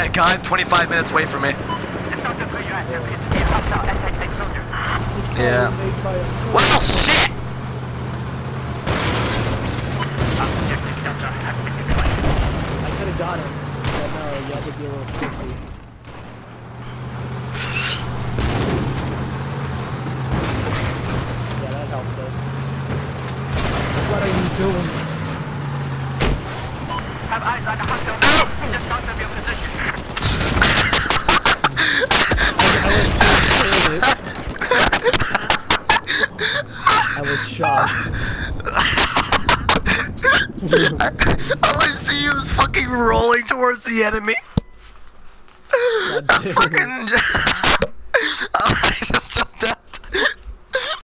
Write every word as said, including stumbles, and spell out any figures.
that guy twenty-five minutes away from me. Yeah. Wow, shit! I could have got him, but no, you had to be a little pussy. Yeah, that helps us. What are you doing? Have eyes on the hostile. Just got them your position. I was shocked. All I see you is fucking rolling towards the enemy. Fucking. I just